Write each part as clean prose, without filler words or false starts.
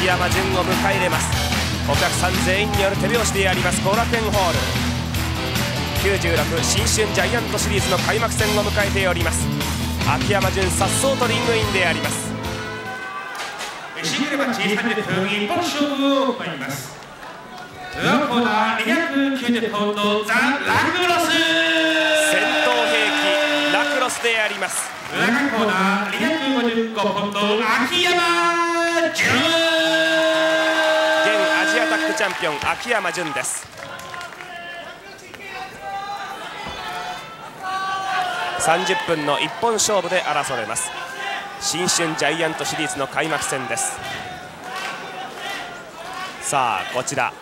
秋山純を迎え入れます。お客さん全員による手拍子であります後楽園ホール。96新春ジャイアントシリーズの開幕戦を迎えております。秋山純さっそうとリングインであります。 シングルマッチ30分一本勝負を行います。裏コーナー290ポンドザ・ラクロス戦闘兵器ラクロスであります。 裏コーナー255ポンド秋山純、 現アジアタックチャンピオン秋山純です。30分の一本勝負で争われます新春ジャイアントシリーズの開幕戦です。さあこちら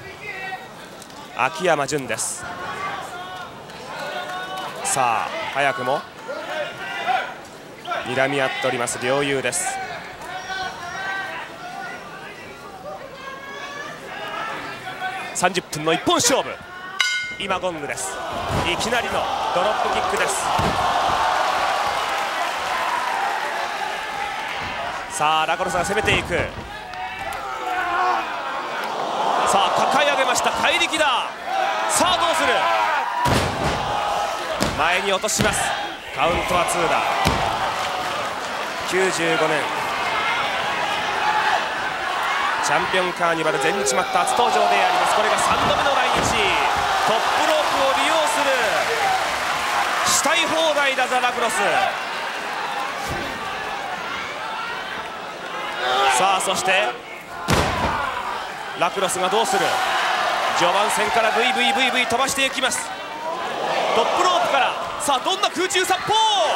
秋山純です。さあ早くも睨み合っております両雄です。30分の一本勝負、今ゴングです。いきなりのドロップキックです。さあラクロスが攻めていく。さあ抱え上げました、怪力だ。さあどうする、前に落とします。カウントは2だ。95年チャンピオンカーニバル全日マット初登場であります。これが3度目の来日。トップロープを利用する、したい放題だザ・ラクロス。さあそしてラクロスがどうする。序盤戦からブイブイブイブイ飛ばしていきます。トップロープからさあどんな空中殺法、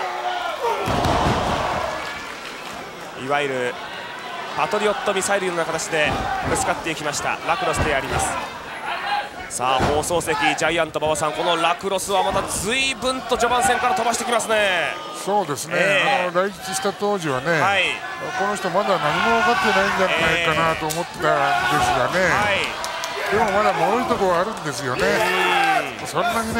いわゆるパトリオットミサイルのような形でぶつかっていきましたラクロスであります。さあ放送席ジャイアント馬場さん、このラクロスはまた随分と序盤戦から飛ばしてきますね。 そうですね、来日した当時はね、 はい、 この人まだ何も分かってないんじゃないかなと思ってたんですがね、 はい、 でもまだ脆いところはあるんですよね。そんなにね、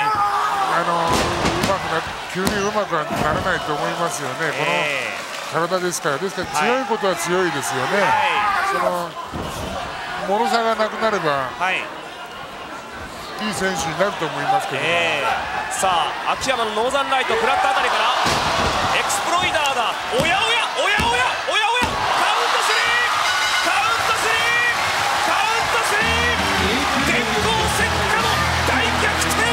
急にうまくはならないと思いますよね、この体ですから。ですから強いことは強いですよね。その脆さがなくなれば、いい選手になると思いますけど、 さあ秋山のノーザンライトフラットあたりからエクスプロイダーだ。おやおやおやおやおやおや、カウント3、カウント3、カウント3、電光石火の大逆転。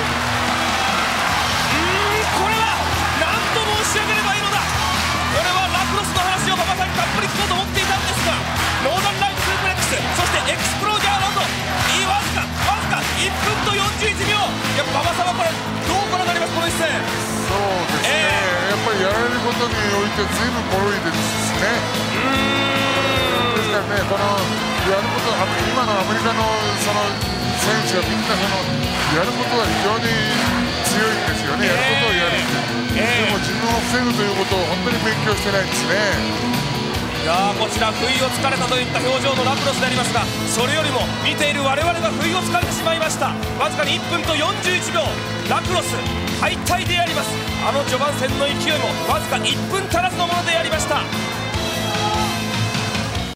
これは何と申し上げればいいのだ。これはラクロスの話を馬場さんにたっぷり聞こうと思っていたんですが、ノーザンライトスープレックス、そしてエクスプロイダーランド、わずか1分と41秒。やっぱ馬場さんはこれどうご覧になります、この一戦。 そうですね、やっぱりやられることにおいてずいぶん脆いですね。ですからね、このやること、今のアメリカのその選手はみんなやることは非常に強いんですよね。やることをやるって、でも自分を防ぐということを本当に勉強してないんですね。 こちら不意をつかれたといった表情のラクロスでありますが、それよりも見ている我々が不意をつかれてしまいました。わずかに1分と41秒、ラクロス敗退であります。あの序盤戦の勢いもわずか1分足らずのものでありました。